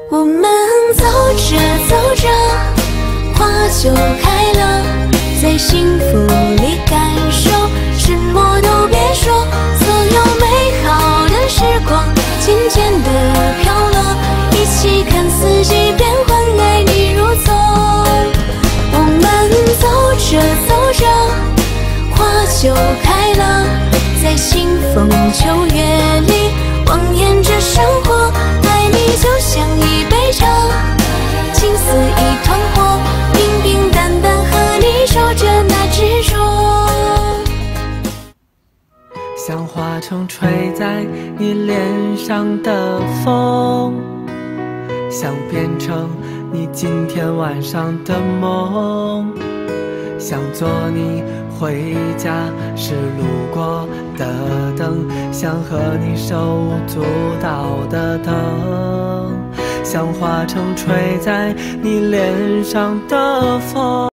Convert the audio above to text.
我们走着走着，花就开了，在幸福里感受，什么都别说，所有美好的时光渐渐地飘落，一起看四季变换，爱你如踪。我们走着走着，花就开了，在清风秋月里望眼着生活，爱你就像一杯茶，情似一团火，平平淡淡和你守着那执着。 像花城吹在你脸上的风，想变成你今天晚上的梦，想做你回家时路过的灯，想和你手舞足蹈的疼，像花城吹在你脸上的风。